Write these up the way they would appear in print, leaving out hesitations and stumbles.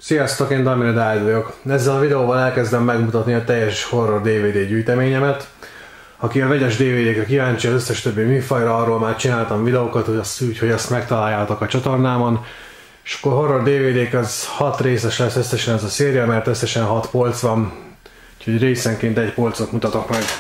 Sziasztok, én Damir Dávid vagyok. Ezzel a videóval elkezdem megmutatni a teljes horror DVD gyűjteményemet. Aki a vegyes DVD-kre kíváncsi, az összes többi műfajra, arról már csináltam videókat, hogy ezt megtaláljátok a csatornámon. És akkor horror DVD-k az 6 részes lesz összesen ez a széria, mert összesen 6 polc van. Úgyhogy részenként egy polcot mutatok meg.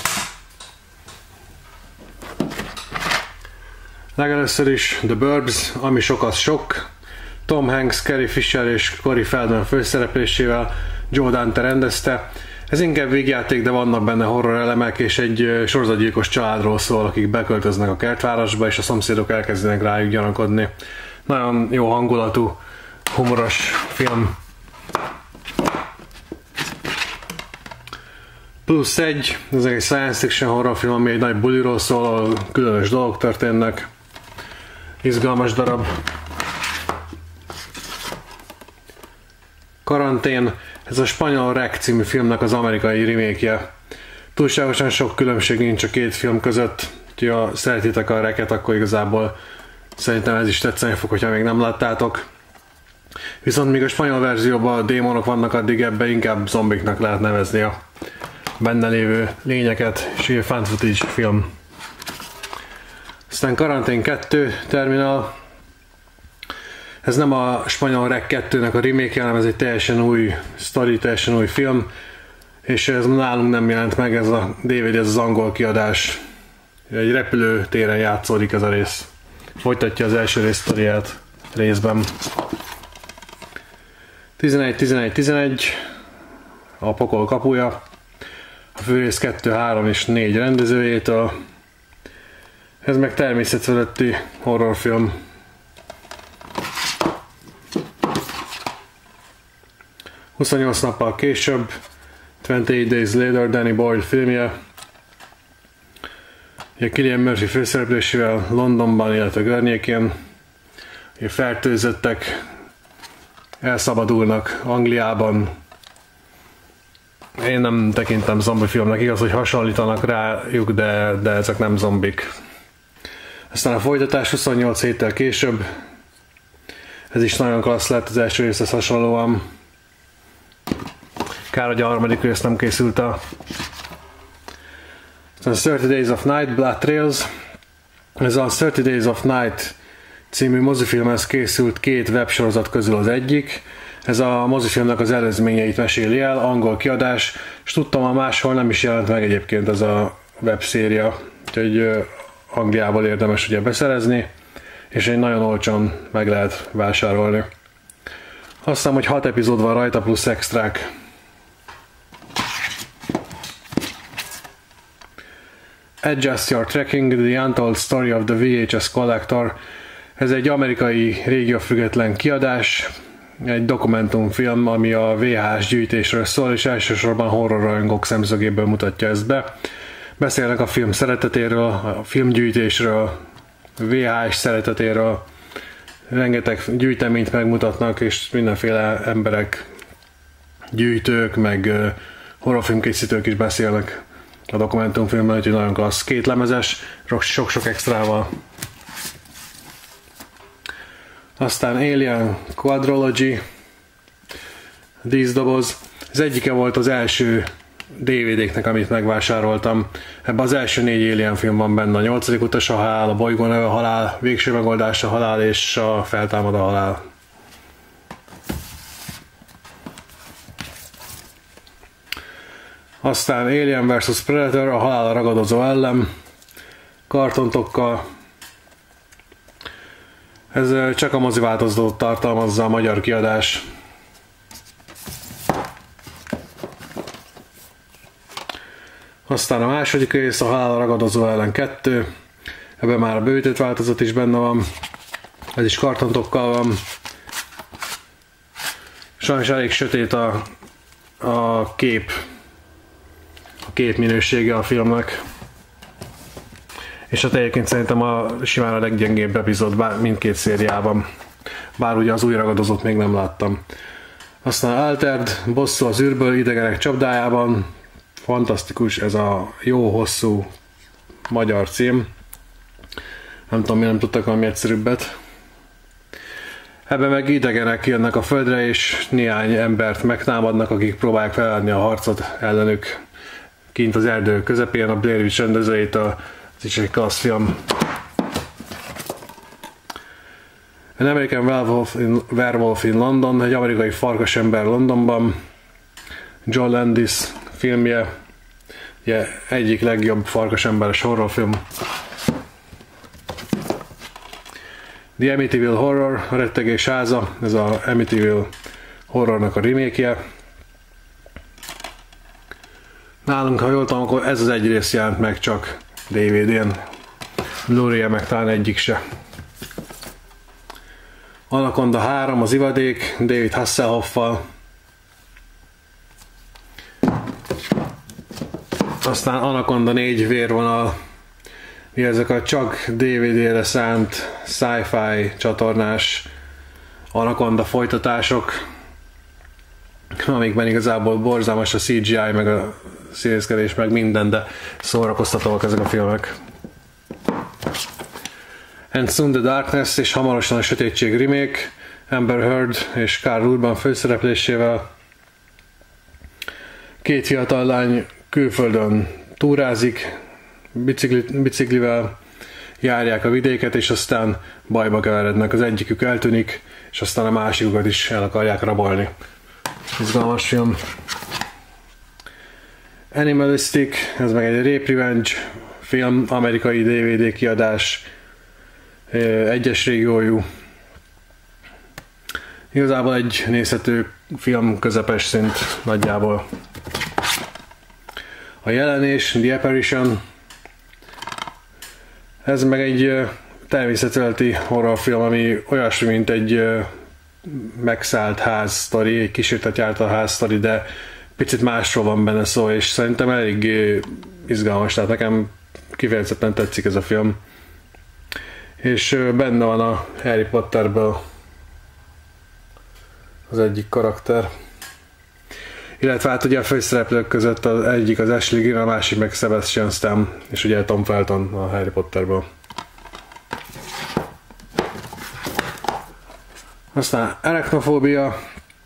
Legelőször is The Burbs, ami sok az sok. Tom Hanks, Carrie Fisher és Corey Feldman főszereplésével, Joe Dante rendezte. Ez inkább végjáték, de vannak benne horror elemek, és egy sorozatgyilkos családról szól, akik beköltöznek a kertvárosba, és a szomszédok elkezdenek rájuk gyanakodni. Nagyon jó hangulatú, humoros film. Plusz egy, ez egy science fiction horrorfilm, ami egy nagy buliról szól, ahol különös dolgok történnek. Izgalmas darab. Karantén, ez a spanyol Rec című filmnek az amerikai remake-je. Túlságosan sok különbség nincs a két film között, úgyhogy ha szeretitek a Recet, akkor igazából szerintem ez is tetszeni fog, hogyha még nem láttátok. Viszont míg a spanyol verzióban démonok vannak, addig ebbe inkább zombiknak lehet nevezni a benne lévő lényeket, és egy fan footage film. Aztán Karantén 2, Terminal. Ez nem a spanyol Rec 2-nek a remake, hanem ez egy teljesen új sztori, teljesen új film, és ez nálunk nem jelent meg, ez a DVD, ez az angol kiadás. Egy repülőtéren játszódik ez a rész. Folytatja az első rész sztoriát részben. 11-11-11, a pokol kapuja. A főrész 2, 3 és 4 rendezőjétől. Ez meg természetfeletti horrorfilm. "28 nappal később", 28 Days Later, Danny Boyle filmje. Cillian Murphy főszereplésével Londonban, illetve környékén. Fertőzöttek elszabadulnak Angliában. Én nem tekintem zombi filmnek, igaz, hogy hasonlítanak rájuk, de ezek nem zombik. Aztán a folytatás 28 héttel később. Ez is nagyon klassz lett az első részhez hasonlóan. Kár, hogy a harmadik rész nem készült el. Aztán 30 Days of Night, Blood Trails. Ez a 30 Days of Night című mozifilmhez készült 2 websorozat közül az egyik. Ez a mozifilmnek az előzményeit meséli el, angol kiadás, és tudtam, a máshol nem is jelent meg egyébként ez a webszéria, úgyhogy Angliából érdemes ugye beszerezni, és egy nagyon olcsón meg lehet vásárolni. Azt hiszem, hogy 6 epizód van rajta, plusz extrák. Adjust Your Tracking, The Untold Story of the VHS Collector. Ez egy amerikai régiófüggetlen kiadás, egy dokumentumfilm, ami a VHS gyűjtésről szól, és elsősorban horrorrajongók szemszögéből mutatja ezt be. Beszélnek a film szeretetéről, a filmgyűjtésről, VHS szeretetéről, rengeteg gyűjteményt megmutatnak, és mindenféle emberek, gyűjtők, meg horrorfilmkészítők is beszélnek a dokumentumfilmben, úgyhogy nagyon klassz. 2 lemezes, sok-sok extrával. Aztán Alien Quadrology, 10 doboz. Ez egyike volt az első DVD-knek, amit megvásároltam. Ebben az első 4 Alien film van benne: a 8. utas a halál, a bolygó neve a halál, végső megoldás a halál és a feltámad a halál. Aztán Alien vs. Predator, a halál a ragadozó ellen, kartontokkal. Ez csak a mozi változatot tartalmazza, a magyar kiadás. Aztán a második rész, a halál a ragadozó ellen 2. Ebben már a bővített változat is benne van. Ez is kartontokkal van. Sajnos elég sötét a kép minősége a filmnek. És hát egyébként szerintem simán a leggyengébb epizód mindkét szériában. Bár ugye az új ragadozót még nem láttam. Aztán Altered, bosszú az űrből, idegenek csapdájában. Fantasztikus, ez a jó hosszú magyar cím. Nem tudom, mi nem tudtak valami egyszerűbbet. Ebben meg idegenek jönnek a földre, és néhány embert megtámadnak, akik próbálják feladni a harcot ellenük. Kint az erdő közepén a Blair Witch rendezőjétől, ez is egy klassz film. An American Werewolf in London, egy amerikai farkasember Londonban. John Landis filmje, ugye egyik legjobb farkasemberes horrorfilm. The Amityville Horror, a rettegés háza, ez a Amityville horrornak a remake-je. Nálunk, ha jól tudom, akkor ez az egy rész jelent meg csak DVD-n. Blu-ray-en meg talán egyik se. Anaconda 3, az ivadék, David Hasselhoff-val. Aztán Anaconda 4, vérvonal. Ezek a csak DVD-re szánt sci-fi csatornás Anaconda folytatások, amikben igazából borzalmas a CGI, meg a színészkedés, meg minden, de szórakoztatóak ezek a filmek. And Soon the Darkness és hamarosan a Sötétség remake, Amber Heard és Karl Urban főszereplésével. Két fiatal lány külföldön túrázik, biciklivel járják a vidéket, és aztán bajba keverednek. Az egyikük eltűnik, és aztán a másikukat is el akarják rabolni. Izgalmas film. Animalistic, ez meg egy Rape Revenge film, amerikai DVD kiadás, egyes régiójú. Igazából egy nézhető film, közepes szint nagyjából. A jelenés, The Apparition, ez meg egy természetfeletti horrorfilm, ami olyasmi, mint egy megszállt ház sztori, egy kísértet járta a ház sztori, de picit másról van benne szó, és szerintem elég izgalmas, tehát nekem kifejezetten tetszik ez a film. És benne van a Harry Potterből az egyik karakter. Illetve hát ugye a főszereplők között az egyik az Ashley Greene, a másik meg Sebastian Stan, és ugye Tom Felton a Harry Potterből. Aztán Arachnofóbia.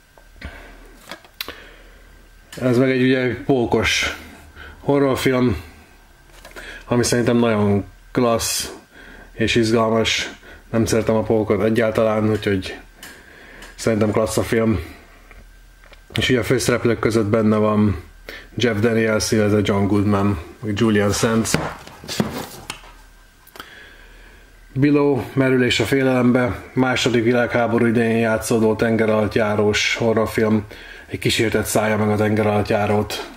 Ez meg egy ugye pókos horrorfilm, ami szerintem nagyon klassz és izgalmas. Nem szeretem a pókot egyáltalán, úgyhogy szerintem klassz a film. És ugye a főszereplők között benne van Jeff Daniels, illetve John Goodman, Julian Sands. Below, merülés a félelembe, második világháború idején játszódó tengeralattjárós horrorfilm, egy kísértet szállja meg a tengeralattjárót.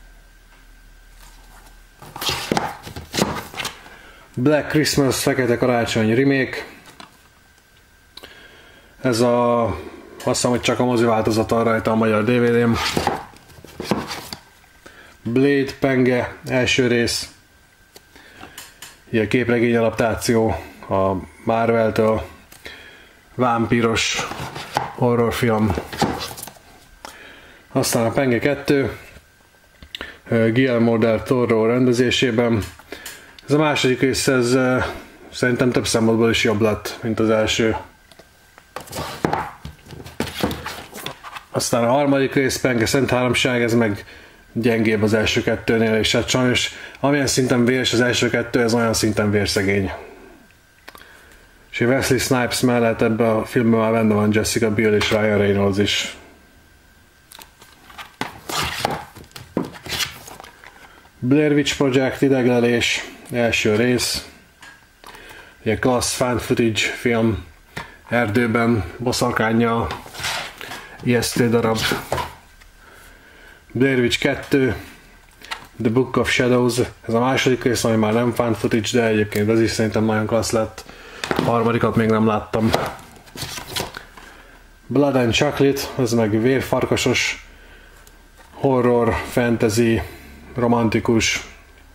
Black Christmas, Fekete Karácsony remake. Ez a, azt hiszem, hogy csak a mozi változaton rajta a magyar DVD-n. Blade, Penge, első rész. Ilyen képregény adaptáció a Marvel-től. Vámpíros horrorfilm. Aztán a Penge 2. Guillermo del Toro rendezésében. Ez a második rész, ez szerintem több szempontból is jobb lett, mint az első. Aztán a harmadik rész, Penge Szent Háromság, ez meg gyengébb az első kettőnél, és hát sajnos amilyen szinten véres az első kettő, ez olyan szinten vérszegény. És Wesley Snipes mellett ebben a filmben már benne van Jessica Biel és Ryan Reynolds is. Blair Witch Project, ideglelés, első rész. Egy klassz fan footage film, erdőben, boszorkánnyal, ijesztő darab. Blair Witch 2, The Book of Shadows, ez a második rész, ami már nem fan footage, de egyébként ez is szerintem nagyon klassz lett. A harmadikat még nem láttam. Blood and Chocolate, ez meg vérfarkasos, horror, fantasy, romantikus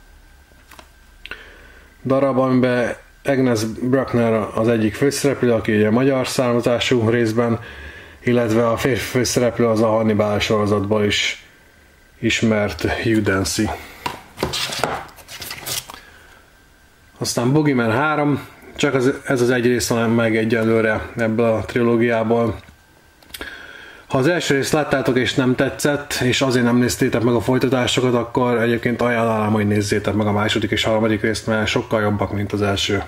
darab, amiben Agnes Bruckner az egyik főszereplő, aki ugye magyar származású részben, illetve a férfi főszereplő az a Hannibal sorozatból is ismert Hugh Dancy. Aztán Boogeyman 3, Csak ez az egy rész van meg egyelőre ebből a trilógiából. Ha az első részt láttátok és nem tetszett, és azért nem néztétek meg a folytatásokat, akkor egyébként ajánlom, hogy nézzétek meg a második és harmadik részt, mert sokkal jobbak, mint az első.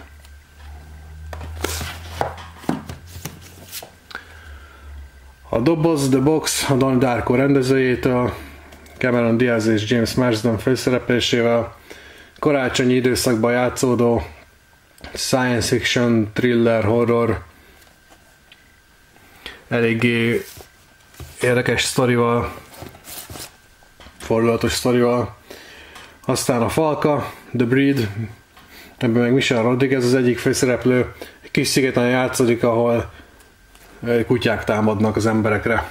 A doboz, The Box, a Donnie Darko rendezőjétől, Cameron Diaz és James Marsden főszereplésével, karácsonyi időszakban játszódó science fiction, thriller, horror, eléggé érdekes sztorival, fordulatos sztorival. Aztán a Falka, The Breed, ebben meg Michelle Rodriguez az egyik főszereplő, egy kis szigeten játszódik, ahol kutyák támadnak az emberekre.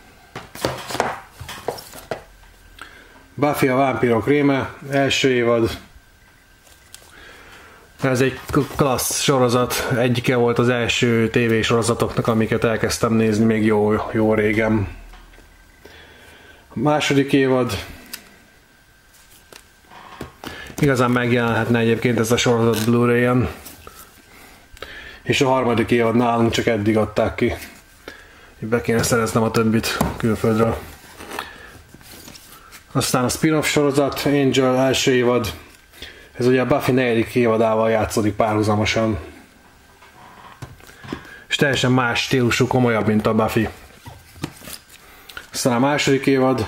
Buffy a vámpírok réme, első évad. Ez egy klassz sorozat, egyike volt az első tévésorozatoknak, amiket elkezdtem nézni még jó régen. A második évad. Igazán megjelenhetne egyébként ez a sorozat Blu-ray-en. És a harmadik évad nálunk csak eddig adták ki. Be kéne szereznem a többit külföldről. Aztán a spin-off sorozat, Angel első évad. Ez ugye a Buffy negyedik évadával játszódik párhuzamosan. És teljesen más stílusú, komolyabb, mint a Buffy. Aztán a második évad.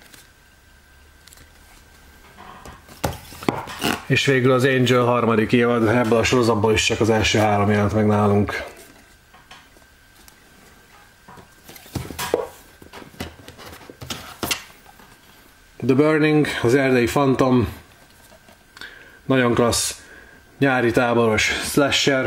És végül az Angel harmadik évad, ebből a sorozatból is csak az első 3 jelent meg nálunk. The Burning, az erdei fantom, nagyon klassz nyári táboros slasher.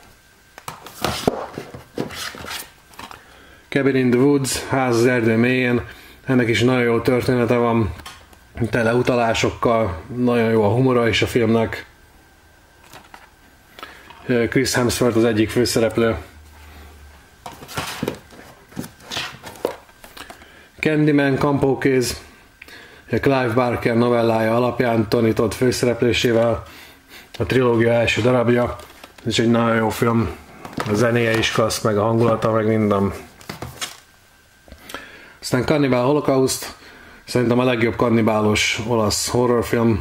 Cabin in the Woods, ház az erdő mélyén, ennek is nagyon jó története van, tele utalásokkal, nagyon jó a humora is a filmnek. Chris Hemsworth az egyik főszereplő. Candyman, kampókéz, Clive Barker novellája alapján Tony Todd főszereplésével, a trilógia első darabja. Ez egy nagyon jó film, a zenéje is klassz, meg a hangulata, meg minden. Aztán Cannibal Holocaust, szerintem a legjobb kannibálos olasz horrorfilm.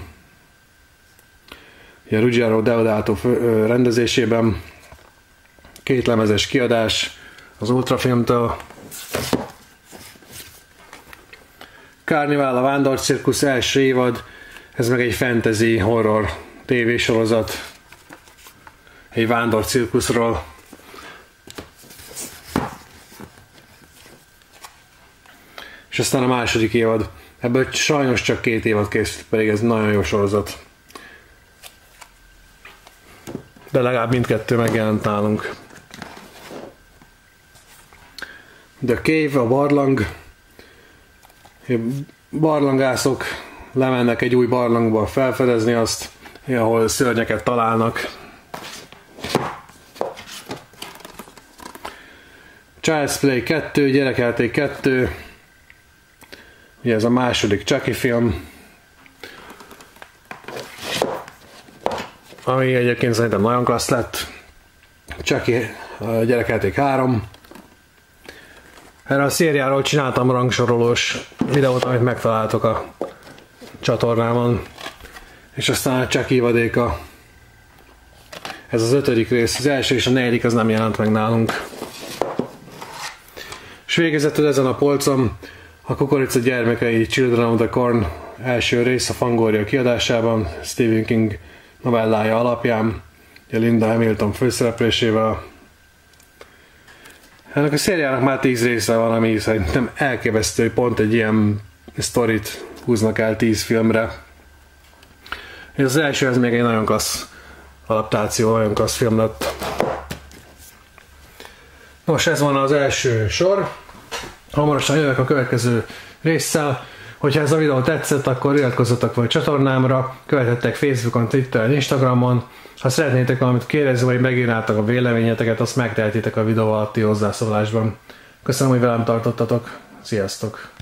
A Ruggero Deodato rendezésében. 2 lemezes kiadás az Ultrafilmtől. Carnival, a vándorcirkusz első évad, ez meg egy fantasy horror tévésorozat egy vándorcirkuszról. És aztán a második évad. Ebből sajnos csak 2 évad készült, pedig ez nagyon jó sorozat. De legalább mindkettő megjelent nálunk. The Cave, a barlang. Barlangászok lemennek egy új barlangba felfedezni azt, ahol szörnyeket találnak. Child's Play 2, Gyerekjáték 2. Ugye ez a második Chucky film, ami egyébként szerintem nagyon klassz lett. Chucky, Gyerekjáték 3. Erre a szériáról csináltam rangsorolós videót, amit megtaláltok a csatornámon. És aztán a Chucky évadéka. Ez az 5. rész, az első és a 4. az nem jelent meg nálunk. És végezetül ezen a polcon a Kukorica gyermekei, Children of the Corn első rész a Fangoria kiadásában, Stephen King novellája alapján, Linda Hamilton főszereplésével. Ennek a szériának már 10 része van, ami szerintem elképesztő, hogy pont egy ilyen sztorit húznak el 10 filmre. És az első, ez még egy nagyon klassz adaptáció, nagyon klassz film lett. Nos, ez van az első sor. Hamarosan jövök a következő résszel. Hogyha ez a videó tetszett, akkor iratkozzatok fel a csatornámra, követhettek Facebookon, Twitteren, Instagramon. Ha szeretnétek valamit kérdezni, vagy megírnátok a véleményeteket, azt megtehetitek a videó alatti hozzászólásban. Köszönöm, hogy velem tartottatok. Sziasztok!